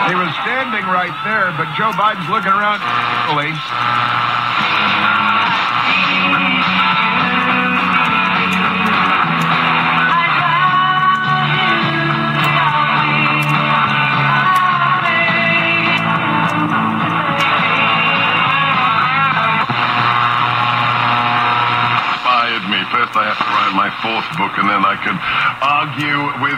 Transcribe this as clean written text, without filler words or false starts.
He was standing right there, but Joe Biden's looking around. First I have to write my fourth book, and then I could argue with